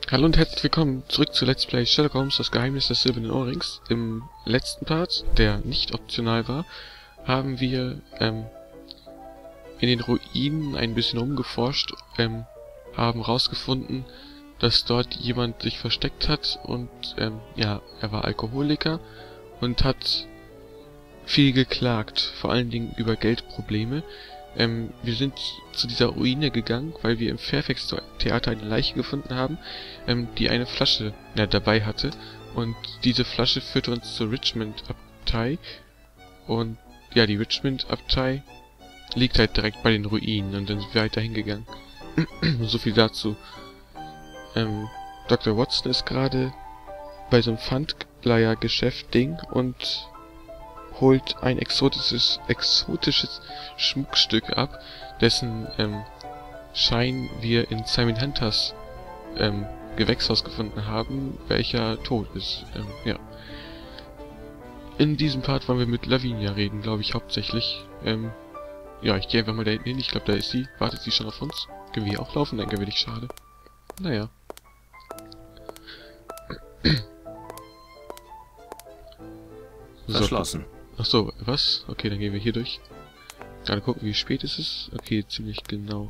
Hallo und herzlich willkommen zurück zu Let's Play Sherlock Holmes, das Geheimnis des silbernen Ohrrings. Im letzten Part, der nicht optional war, haben wir in den Ruinen ein bisschen rumgeforscht, haben rausgefunden, dass dort jemand sich versteckt hat und ja, er war Alkoholiker und hat viel geklagt, vor allen Dingen über Geldprobleme. Wir sind zu dieser Ruine gegangen, weil wir im Fairfax Theater eine Leiche gefunden haben, die eine Flasche dabei hatte. Und diese Flasche führte uns zur Richmond-Abtei. Und ja, die Richmond-Abtei liegt halt direkt bei den Ruinen. Und dann sind wir weiter hingegangen. So viel dazu. Dr. Watson ist gerade bei so einem Pfandleiher-Geschäft-Ding und holt ein exotisches Schmuckstück ab, dessen Schein wir in Simon Hunters Gewächshaus gefunden haben, welcher tot ist. Ja. In diesem Part wollen wir mit Lavinia reden, glaube ich, hauptsächlich. Ja, ich gehe einfach mal da hinten hin. Ich glaube, da ist sie. Wartet sie schon auf uns? Können wir hier auch laufen? Danke, wäre ich schade. Naja. Verschlossen. Ach so, was? Okay, dann gehen wir hier durch. Gerade gucken, wie spät ist es. Okay, ziemlich genau.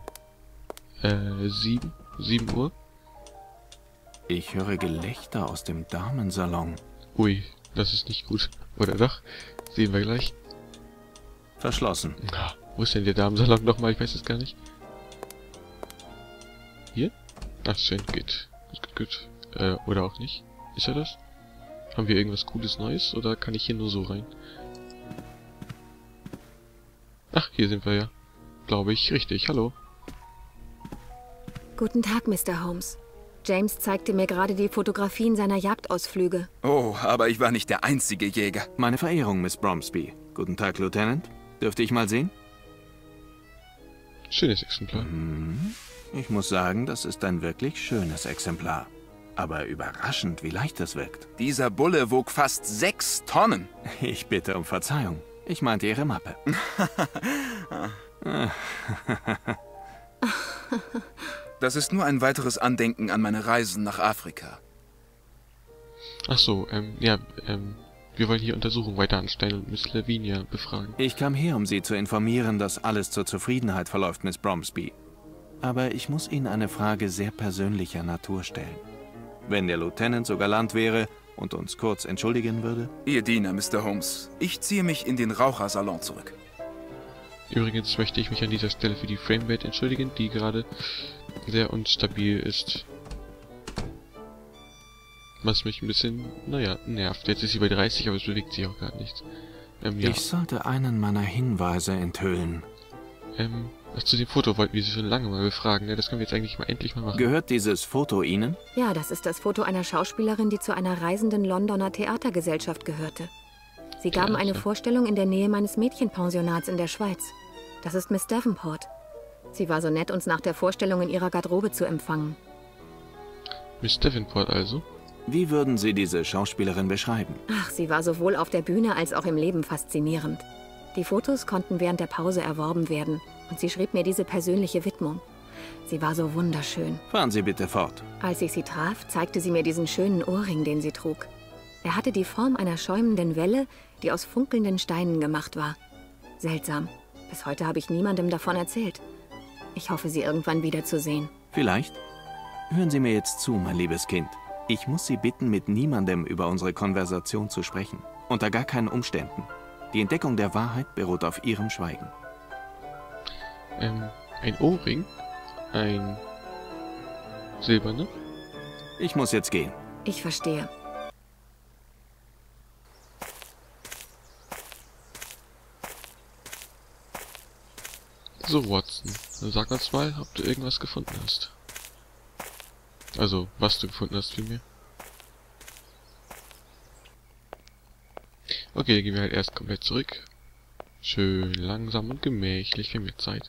7 Uhr. Ich höre Gelächter aus dem Damensalon. Ui, das ist nicht gut. Oder doch? Sehen wir gleich. Verschlossen. Ah, wo ist denn der Damensalon nochmal? Ich weiß es gar nicht. Hier? Ach, schön, geht. Gut. Oder auch nicht. Ist er das? Haben wir irgendwas Cooles Neues? Oder kann ich hier nur so rein? Ach, hier sind wir ja. Glaube ich, richtig. Hallo. Guten Tag, Mr. Holmes. James zeigte mir gerade die Fotografien seiner Jagdausflüge. Oh, aber ich war nicht der einzige Jäger. Meine Verehrung, Miss Bromsby. Guten Tag, Lieutenant. Dürfte ich mal sehen? Schönes Exemplar. Ich muss sagen, das ist ein wirklich schönes Exemplar. Aber überraschend, wie leicht es wirkt. Dieser Bulle wog fast 6 Tonnen. Ich bitte um Verzeihung. Ich meinte Ihre Mappe. Das ist nur ein weiteres Andenken an meine Reisen nach Afrika. Ach so, ja, wir wollen hier Untersuchungen weiter anstellen und Miss Lavinia befragen. Ich kam her, um Sie zu informieren, dass alles zur Zufriedenheit verläuft, Miss Bromsby. Aber ich muss Ihnen eine Frage sehr persönlicher Natur stellen. Wenn der Lieutenant so galant wäre und uns kurz entschuldigen würde? Ihr Diener, Mr. Holmes. Ich ziehe mich in den Rauchersalon zurück. Übrigens möchte ich mich an dieser Stelle für die Framerate entschuldigen, die gerade sehr unstabil ist. Was mich ein bisschen, naja, nervt. Jetzt ist sie bei 30, aber es bewegt sich auch gar nichts. Ja. Ich sollte einen meiner Hinweise enthüllen. Zu dem Foto wollten wir Sie schon lange mal befragen, ne? Das können wir jetzt eigentlich mal endlich mal machen. Gehört dieses Foto Ihnen? Ja, das ist das Foto einer Schauspielerin, die zu einer reisenden Londoner Theatergesellschaft gehörte. Sie gaben eine Vorstellung in der Nähe meines Mädchenpensionats in der Schweiz. Das ist Miss Davenport. Sie war so nett, uns nach der Vorstellung in ihrer Garderobe zu empfangen. Miss Davenport also? Wie würden Sie diese Schauspielerin beschreiben? Ach, sie war sowohl auf der Bühne als auch im Leben faszinierend. Die Fotos konnten während der Pause erworben werden und sie schrieb mir diese persönliche Widmung. Sie war so wunderschön. Fahren Sie bitte fort. Als ich sie traf, zeigte sie mir diesen schönen Ohrring, den sie trug. Er hatte die Form einer schäumenden Welle, die aus funkelnden Steinen gemacht war. Seltsam. Bis heute habe ich niemandem davon erzählt. Ich hoffe, sie irgendwann wiederzusehen. Vielleicht? Hören Sie mir jetzt zu, mein liebes Kind. Ich muss Sie bitten, mit niemandem über unsere Konversation zu sprechen. Unter gar keinen Umständen. Die Entdeckung der Wahrheit beruht auf Ihrem Schweigen. Ein Ohrring? Ein silberner? Ich muss jetzt gehen. Ich verstehe. So, Watson, dann sag uns mal, ob du irgendwas gefunden hast. Also, was du gefunden hast vielmehr. Okay, dann gehen wir halt erst komplett zurück. Schön langsam und gemächlich, für mehr Zeit.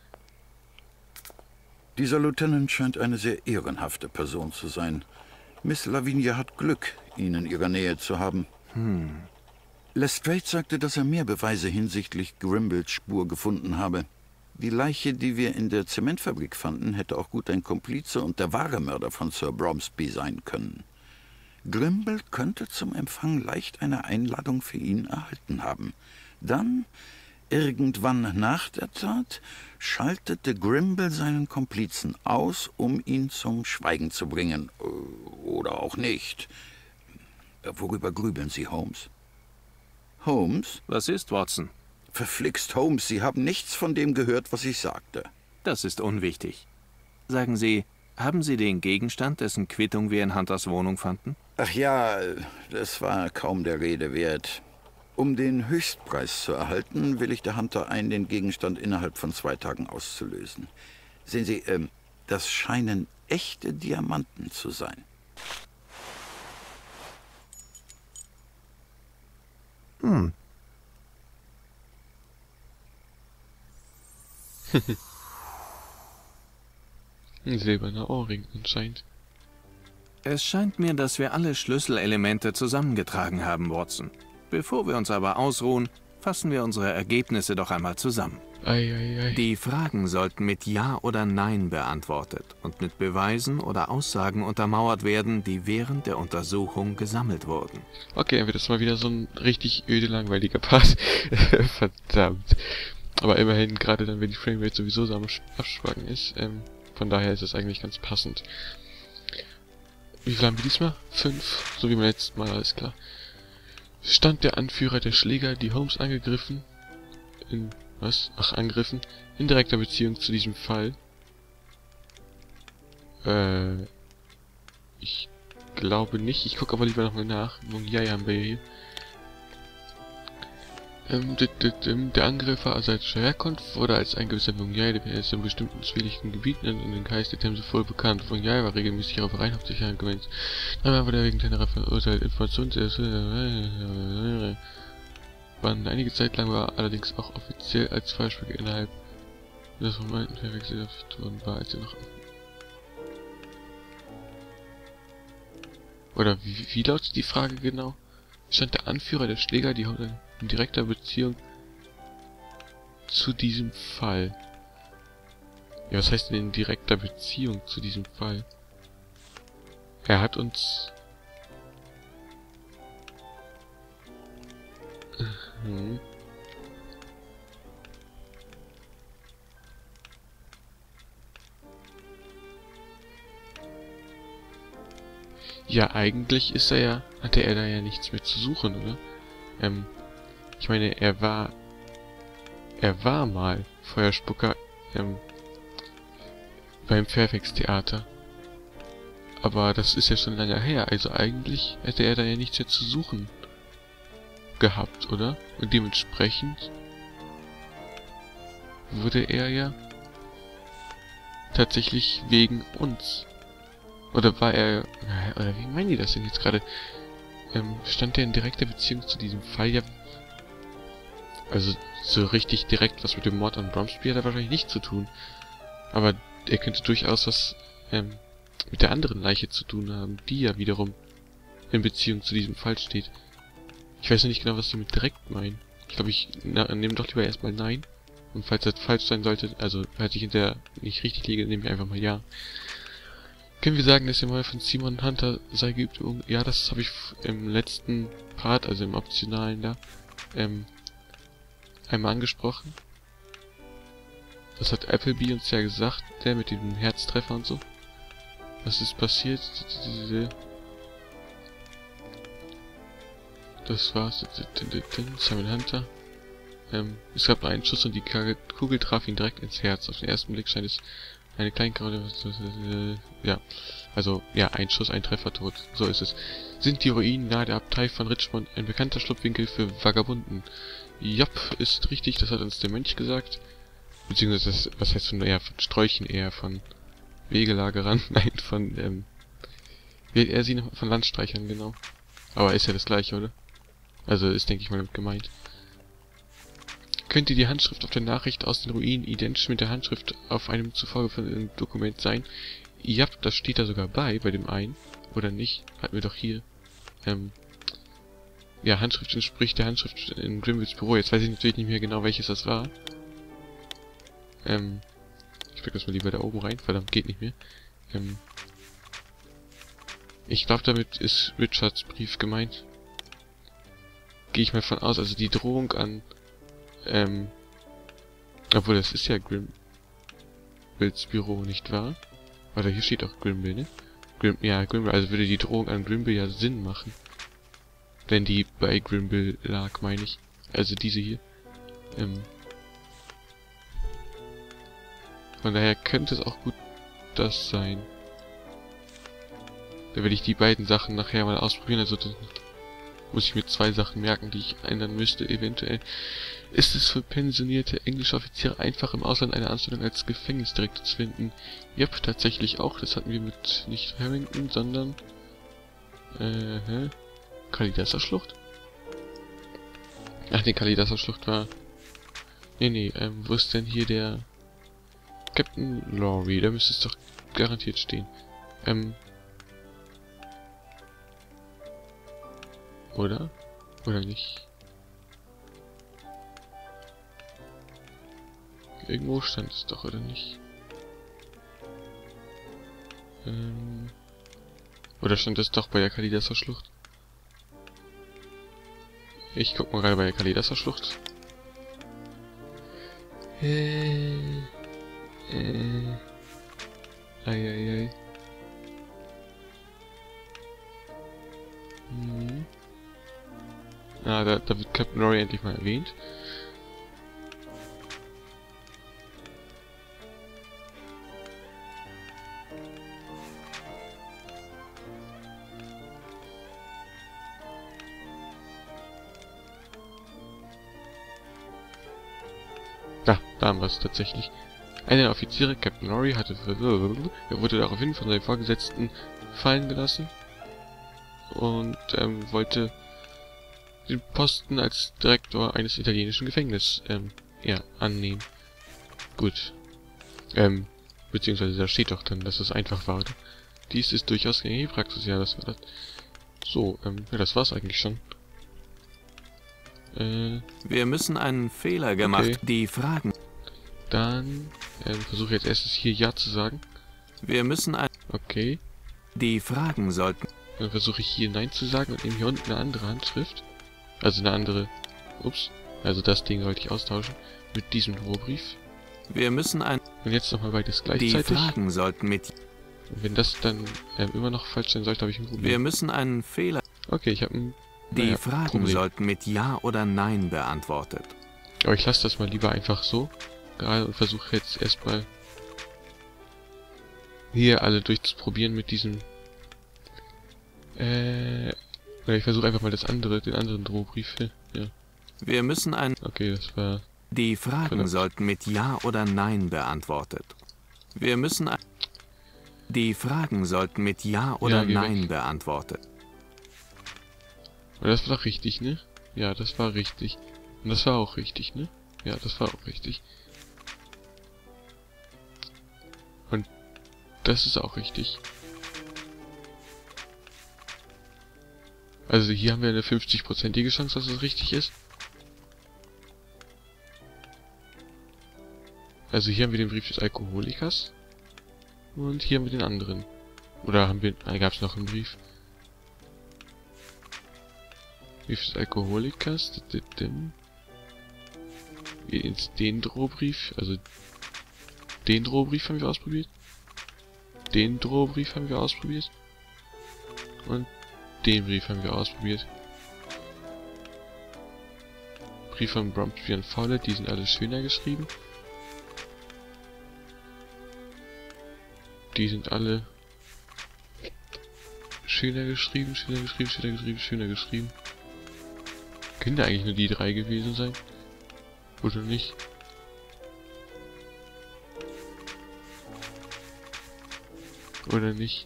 Dieser Lieutenant scheint eine sehr ehrenhafte Person zu sein. Miss Lavinia hat Glück, ihn in ihrer Nähe zu haben. Lestrade sagte, dass er mehr Beweise hinsichtlich Grimbles Spur gefunden habe. Die Leiche, die wir in der Zementfabrik fanden, hätte auch gut ein Komplize und der wahre Mörder von Sir Bromsby sein können. Grimble könnte zum Empfang leicht eine Einladung für ihn erhalten haben. Dann, irgendwann nach der Tat, schaltete Grimble seinen Komplizen aus, um ihn zum Schweigen zu bringen. Oder auch nicht. Worüber grübeln Sie, Holmes? Holmes? Was ist, Watson? Verflixt, Holmes, Sie haben nichts von dem gehört, was ich sagte. Das ist unwichtig. Sagen Sie, haben Sie den Gegenstand, dessen Quittung wir in Hunters Wohnung fanden? Ach ja, das war kaum der Rede wert. Um den Höchstpreis zu erhalten, willigte der Hunter ein, den Gegenstand innerhalb von 2 Tagen auszulösen. Sehen Sie, das scheinen echte Diamanten zu sein. Ein silberner Ohrring anscheinend. Es scheint mir, dass wir alle Schlüsselelemente zusammengetragen haben, Watson. Bevor wir uns aber ausruhen, fassen wir unsere Ergebnisse doch einmal zusammen. Ei. Die Fragen sollten mit Ja oder Nein beantwortet und mit Beweisen oder Aussagen untermauert werden, die während der Untersuchung gesammelt wurden. Okay, dann wird das mal wieder so ein richtig öde, langweiliger Part. Verdammt. Aber immerhin, gerade dann, wenn die Framerate sowieso so am Abschwacken ist, von daher ist es eigentlich ganz passend. Wie viel haben wir diesmal? 5, so wie beim letzten Mal, alles klar. Stand der Anführer der Schläger, die Holmes angegriffen, angegriffen, in direkter Beziehung zu diesem Fall. Ich glaube nicht, ich gucke aber lieber nochmal nach. Mungyai haben wir hier. Der Angreifer asiatischer Herkunft wurde als ein gewisser Mungyai, der ist in bestimmten zwielichtigen Gebieten in den Kais der Themse voll bekannt. Mungyai war regelmäßig auf Rhein hauptsächlich angewendet. Dann wurde er wegen kleiner verurteilt. Waren einige Zeit lang war allerdings auch offiziell als Falschspieler innerhalb des Momenten verwechselt worden war, als er noch... Oder wie lautet die Frage genau? Stand der Anführer der Schläger, die in direkter Beziehung zu diesem Fall? Ja, was heißt denn in direkter Beziehung zu diesem Fall? Er hat uns... Ja, eigentlich ist hatte er da ja nichts mehr zu suchen, oder? Ich meine, er war mal Feuerspucker, beim Fairfax Theater. Aber das ist ja schon lange her, also eigentlich hätte er da ja nichts mehr zu suchen gehabt, oder? Und dementsprechend wurde er ja tatsächlich wegen uns. Oder war er... Oder wie meinen die das denn jetzt gerade? Stand er in direkter Beziehung zu diesem Fall? Ja... Also, so richtig direkt was mit dem Mord an Bromsby hat er wahrscheinlich nicht zu tun. Aber er könnte durchaus was mit der anderen Leiche zu tun haben, die ja wiederum in Beziehung zu diesem Fall steht. Ich weiß noch nicht genau, was sie mit direkt meinen. Ich glaube, ich nehme doch lieber erstmal Nein. Und falls das falsch sein sollte, also falls ich hinterher nicht richtig liege, nehme ich einfach mal Ja. Können wir sagen, dass der Mord von Simon Hunter sei geübt? Ja, das habe ich im letzten Part, also im Optionalen da, einmal angesprochen. Das hat Appleby uns ja gesagt, der mit dem Herztreffer und so. Was ist passiert? Das war's. Simon Hunter. Es gab einen Schuss und die Kugel traf ihn direkt ins Herz. Auf den ersten Blick scheint es eine Kleinkraude, ja, also, ja, ein Schuss, ein Treffer, tot. So ist es. Sind die Ruinen nahe der Abtei von Richmond ein bekannter Schlupfwinkel für Vagabunden? Japp, ist richtig, das hat uns der Mönch gesagt. Beziehungsweise, was heißt von Sträuchen, eher von Wegelagerern, nein, von, wählt er sie von Landstreichern, genau. Aber ist ja das gleiche, oder? Also, ist, denke ich mal, damit gemeint. Könnte die Handschrift auf der Nachricht aus den Ruinen identisch mit der Handschrift auf einem zuvor gefundenen Dokument sein? Ja, das steht da sogar bei dem einen. Oder nicht? Hatten wir doch hier. Ja, Handschrift entspricht der Handschrift in Grimwills Büro. Jetzt weiß ich natürlich nicht mehr genau, welches das war. Ich pack das mal lieber da oben rein. Verdammt, geht nicht mehr. Ich glaube, damit ist Richards Brief gemeint. Gehe ich mal von aus. Also die Drohung an... obwohl, das ist ja Grimbles Büro, nicht wahr? Warte, hier steht auch Grimble, ne? Grimble, also würde die Drohung an Grimble ja Sinn machen. Wenn die bei Grimble lag, meine ich. Also diese hier. Von daher könnte es auch gut das sein. Da werde ich die beiden Sachen nachher mal ausprobieren. Also dann muss ich mir 2 Sachen merken, die ich ändern müsste. Eventuell ist es für pensionierte englische Offiziere einfach im Ausland eine Anstellung als Gefängnisdirektor zu finden. Yep, tatsächlich auch. Das hatten wir mit nicht Harrington, sondern Kalidasser Schlucht? Ach ne, Kalidasser Schlucht war... Nee, wo ist denn hier der... Captain Lowry? Da müsste es doch garantiert stehen. Oder? Oder nicht? Irgendwo stand es doch, oder nicht? Oder stand es doch bei der Kalidasser Schlucht? Ich guck mal gerade bei der Kalidasser Schlucht. Eieiei. Ah, da wird Captain Lowry endlich mal erwähnt. Ja, da haben wir es tatsächlich. Einer der Offiziere, Captain Lowry, er wurde daraufhin von seinem Vorgesetzten fallen gelassen und wollte den Posten als Direktor eines italienischen Gefängnisses annehmen. Gut. Beziehungsweise da steht doch dann, dass es einfach war. Dies ist durchaus gängige Praxis, ja, das war das. So, ja, das war's eigentlich schon. Wir müssen einen Fehler gemacht. Okay. Die Fragen. Dann versuche jetzt erstes hier Ja zu sagen. Wir müssen ein... Okay. Die Fragen sollten... Dann versuche ich hier Nein zu sagen und nehme hier unten eine andere Handschrift. Also eine andere... Ups. Also das Ding sollte ich austauschen. Mit diesem Drohbrief. Wir müssen ein... Und jetzt nochmal beides gleichzeitig. Die Fragen sollten mit... Und wenn das dann immer noch falsch sein sollte, habe ich ein Problem. Wir müssen einen Fehler... Okay, ich habe ein... Die Fragen Problem. sollten mit Ja oder Nein beantwortet. Aber ich lasse das mal lieber einfach so. Gerade und versuche jetzt erstmal... hier alle durchzuprobieren mit diesem... Oder ich versuche einfach mal den anderen Drohbrief hier. Ja. Wir müssen ein... Okay, das war... Die Fragen Verdammt. sollten mit Ja oder Nein beantwortet. Wir müssen ein... Die Fragen sollten mit Ja oder geh Nein weg. beantwortet. Und das war doch richtig, ne? Ja, das war richtig. Und das war auch richtig, ne? Ja, das war auch richtig. Und das ist auch richtig. Also hier haben wir eine 50-prozentige Chance, dass es richtig ist. Also hier haben wir den Brief des Alkoholikers. Und hier haben wir den anderen. Oder haben wir... gab es noch einen Brief? Brief des Alkoholikers. Den Drohbrief. Also den Drohbrief haben wir ausprobiert. Den Drohbrief haben wir ausprobiert. Und den Brief haben wir ausprobiert. Brief von Bromsby und Fowler, die sind alle schöner geschrieben. Die sind alle schöner geschrieben. Können da eigentlich nur die 3 gewesen sein? Oder nicht? Oder nicht?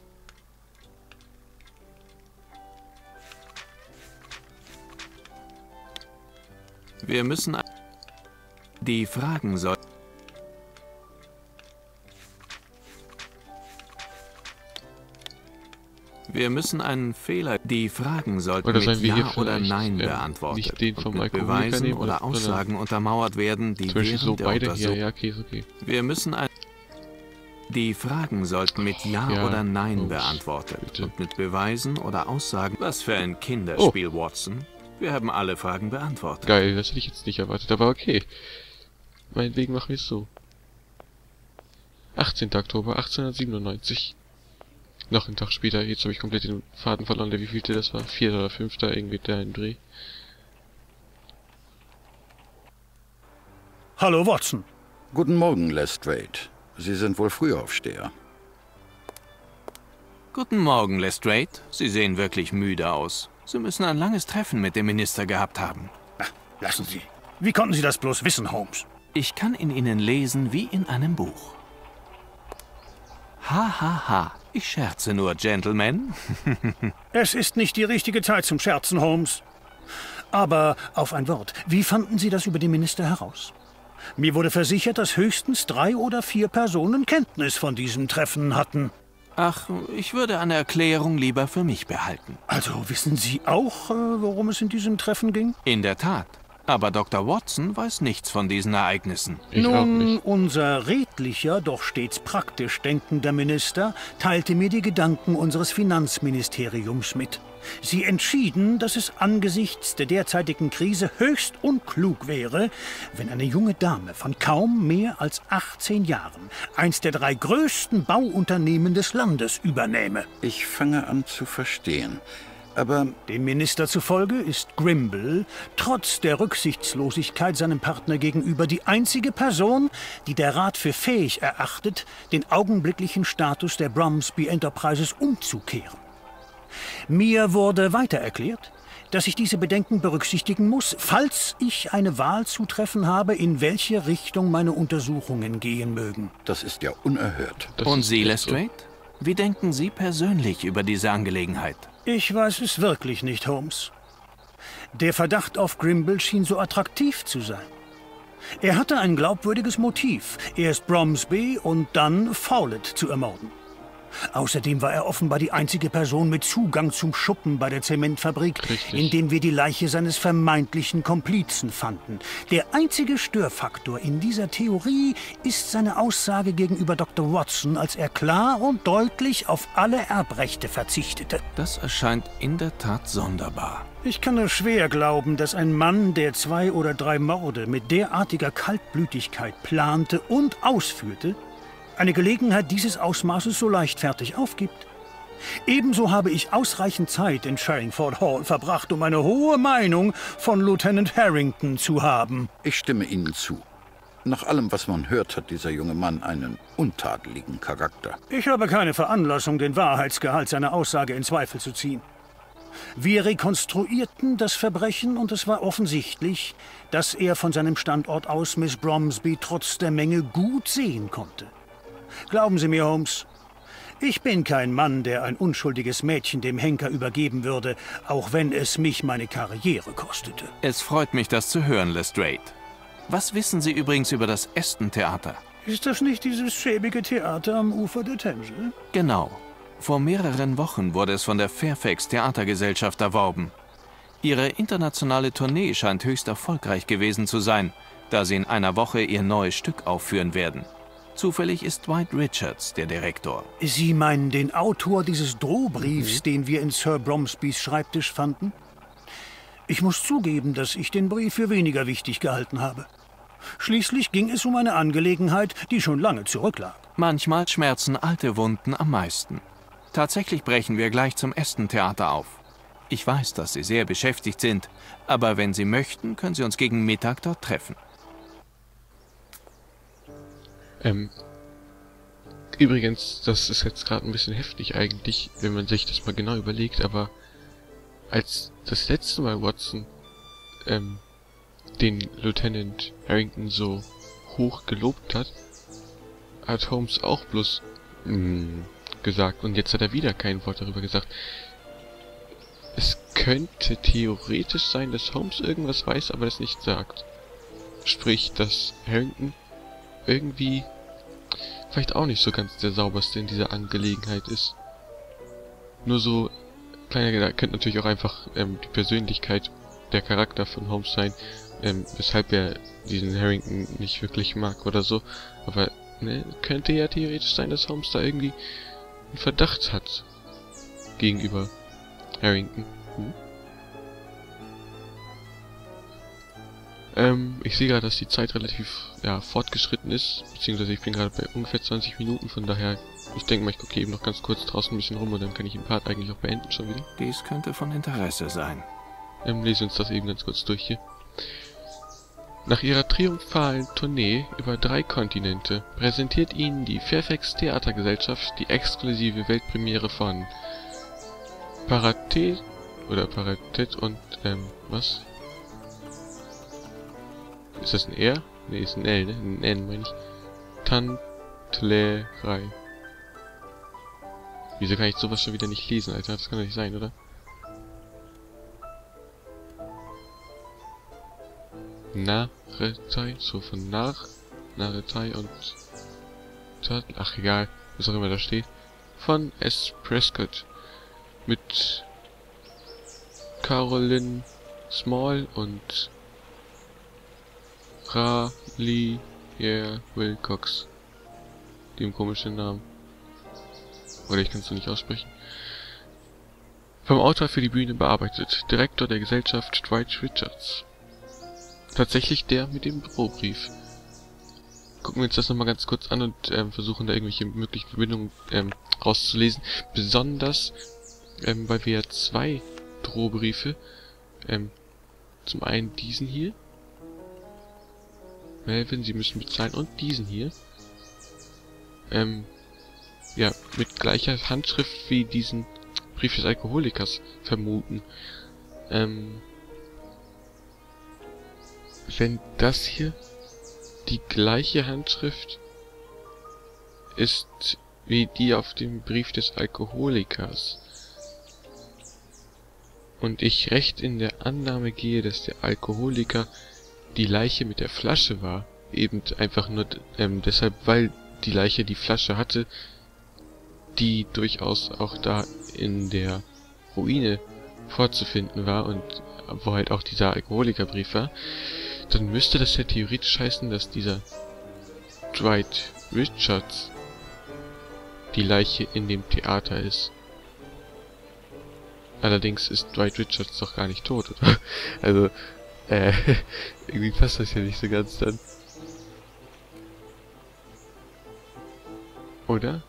Wir müssen ein... Die Fragen sollten... Wir müssen einen Fehler... Die Fragen sollten Oder mit sollen wir hier Ja oder vielleicht, Nein beantwortet nicht den vom und mit Alkoholiker Beweisen nehmen, oder sondern Aussagen untermauert werden, die zum Beispiel so während der beide hier, Untersuchung... ja, okay, ist okay. Wir müssen ein... Die Fragen sollten mit Ja, Ja, oder Nein Holmes, beantwortet bitte. und mit Beweisen oder Aussagen... Was für ein Kinderspiel, Watson. Wir haben alle Fragen beantwortet. Geil, das hätte ich jetzt nicht erwartet, aber okay. Meinetwegen machen wir es so. 18. Oktober 1897. Noch einen Tag später, jetzt habe ich komplett den Faden verloren, wie vielte das war? 4. oder 5. irgendwie da im Dreh. Hallo, Watson. Guten Morgen, Lestrade. Sie sind wohl Frühaufsteher. Guten Morgen, Lestrade. Sie sehen wirklich müde aus. Sie müssen ein langes Treffen mit dem Minister gehabt haben. Ach, lassen Sie. Wie konnten Sie das bloß wissen, Holmes? Ich kann in Ihnen lesen wie in einem Buch. Ha, ha, ha. Ich scherze nur, Gentlemen. Es ist nicht die richtige Zeit zum Scherzen, Holmes. Aber auf ein Wort, wie fanden Sie das über den Minister heraus? Mir wurde versichert, dass höchstens 3 oder 4 Personen Kenntnis von diesem Treffen hatten. Ach, ich würde eine Erklärung lieber für mich behalten. Also wissen Sie auch, worum es in diesem Treffen ging? In der Tat. Aber Dr. Watson weiß nichts von diesen Ereignissen. Ich auch Nun, nicht. unser redlicher, doch stets praktisch denkender Minister teilte mir die Gedanken unseres Finanzministeriums mit. Sie entschieden, dass es angesichts der derzeitigen Krise höchst unklug wäre, wenn eine junge Dame von kaum mehr als 18 Jahren eins der 3 größten Bauunternehmen des Landes übernähme. Ich fange an zu verstehen. Aber Dem Minister zufolge ist Grimble, trotz der Rücksichtslosigkeit seinem Partner gegenüber, die einzige Person, die der Rat für fähig erachtet, den augenblicklichen Status der Bromsby Enterprises umzukehren. Mir wurde weiter erklärt, dass ich diese Bedenken berücksichtigen muss, falls ich eine Wahl zu treffen habe, in welche Richtung meine Untersuchungen gehen mögen. das ist ja unerhört. Das Und ist Sie, echt so. Lestrade? Wie denken Sie persönlich über diese Angelegenheit? Ich weiß es wirklich nicht, Holmes. Der Verdacht auf Grimble schien so attraktiv zu sein. Er hatte ein glaubwürdiges Motiv, erst Bromsby und dann Follett zu ermorden. Außerdem war er offenbar die einzige Person mit Zugang zum Schuppen bei der Zementfabrik, Richtig. in dem wir die Leiche seines vermeintlichen Komplizen fanden. Der einzige Störfaktor in dieser Theorie ist seine Aussage gegenüber Dr. Watson, als er klar und deutlich auf alle Erbrechte verzichtete. Das erscheint in der Tat sonderbar. Ich kann nur schwer glauben, dass ein Mann, der 2 oder 3 Morde mit derartiger Kaltblütigkeit plante und ausführte, eine Gelegenheit dieses Ausmaßes so leichtfertig aufgibt. Ebenso habe ich ausreichend Zeit in Sherringford Hall verbracht, um eine hohe Meinung von Lieutenant Harrington zu haben. Ich stimme Ihnen zu. Nach allem, was man hört, hat dieser junge Mann einen untadeligen Charakter. Ich habe keine Veranlassung, den Wahrheitsgehalt seiner Aussage in Zweifel zu ziehen. Wir rekonstruierten das Verbrechen und es war offensichtlich, dass er von seinem Standort aus Miss Bromsby trotz der Menge gut sehen konnte. Glauben Sie mir, Holmes, ich bin kein Mann, der ein unschuldiges Mädchen dem Henker übergeben würde, auch wenn es mich meine Karriere kostete. Es freut mich, das zu hören, Lestrade. Was wissen Sie übrigens über das Aston-Theater? Ist das nicht dieses schäbige Theater am Ufer der Themse? Genau. Vor mehreren Wochen wurde es von der Fairfax Theatergesellschaft erworben. Ihre internationale Tournee scheint höchst erfolgreich gewesen zu sein, da sie in einer Woche ihr neues Stück aufführen werden. Zufällig ist Dwight Richards der Direktor. Sie meinen den Autor dieses Drohbriefs, den wir in Sir Bromsbys Schreibtisch fanden? Ich muss zugeben, dass ich den Brief für weniger wichtig gehalten habe. Schließlich ging es um eine Angelegenheit, die schon lange zurücklag. Manchmal schmerzen alte Wunden am meisten. Tatsächlich brechen wir gleich zum Aston-Theater auf. Ich weiß, dass Sie sehr beschäftigt sind, aber wenn Sie möchten, können Sie uns gegen Mittag dort treffen. Übrigens, das ist jetzt gerade ein bisschen heftig eigentlich, wenn man sich das mal genau überlegt, aber als das letzte Mal Watson den Lieutenant Harrington so hoch gelobt hat, hat Holmes auch bloß gesagt und jetzt hat er wieder kein Wort darüber gesagt. Es könnte theoretisch sein, dass Holmes irgendwas weiß, aber das nicht sagt. Sprich, dass Harrington irgendwie vielleicht auch nicht so ganz der sauberste in dieser Angelegenheit ist. Nur so, kleiner Gedanke, könnte natürlich auch einfach die Persönlichkeit, der Charakter von Holmes sein, weshalb er diesen Harrington nicht wirklich mag oder so. Aber ne, könnte ja theoretisch sein, dass Holmes da irgendwie einen Verdacht hat gegenüber Harrington. Ich sehe gerade, dass die Zeit relativ fortgeschritten ist, beziehungsweise ich bin gerade bei ungefähr 20 Minuten, von daher, ich denke mal, ich gucke eben noch ganz kurz draußen ein bisschen rum und dann kann ich den Part eigentlich auch beenden schon wieder. Dies könnte von Interesse sein. Lesen uns das eben ganz kurz durch hier. Nach ihrer triumphalen Tournee über 3 Kontinente präsentiert Ihnen die Fairfax Theatergesellschaft die exklusive Weltpremiere von Paratet und, was? Ist das ein R? Ne, ist ein L, ne? Ein N, meine ich. Tantlerei. Wieso kann ich sowas schon wieder nicht lesen, Alter? Das kann doch nicht sein, oder? Narretei, so von Narretei und ach egal, was auch immer da steht. Von S. Prescott. Mit Caroline Small und Raleigh Wilcox. Dem komischen Namen. Oder ich kann es so nicht aussprechen. Vom Autor für die Bühne bearbeitet. Direktor der Gesellschaft Dwight Richards. Tatsächlich der mit dem Bürobrief. Gucken wir uns das nochmal ganz kurz an und versuchen da irgendwelche möglichen Verbindungen rauszulesen. Besonders, weil wir ja 2 Drohbriefe, zum einen diesen hier, Melvin, Sie müssen bezahlen, und diesen hier, ja, mit gleicher Handschrift wie diesen Brief des Alkoholikers vermuten. Wenn das hier die gleiche Handschrift ist wie die auf dem Brief des Alkoholikers und ich recht in der Annahme gehe, dass der Alkoholiker die Leiche mit der Flasche war, eben einfach nur deshalb, weil die Leiche die Flasche hatte, die durchaus auch da in der Ruine vorzufinden war und wo halt auch dieser Alkoholikerbrief war, dann müsste das ja theoretisch heißen, dass dieser Dwight Richards die Leiche in dem Theater ist. Allerdings ist Dwight Richards doch gar nicht tot, oder? Also, irgendwie passt das ja nicht so ganz dann. Oder?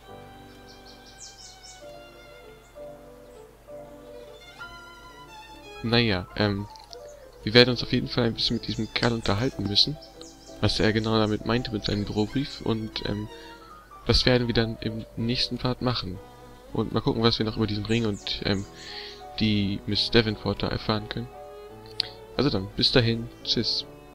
Naja, wir werden uns auf jeden Fall ein bisschen mit diesem Kerl unterhalten müssen, was er genau damit meinte mit seinem Bürobrief, und das werden wir dann im nächsten Part machen. Und mal gucken, was wir noch über diesen Ring und die Miss Davenport da erfahren können. Also dann, bis dahin, tschüss.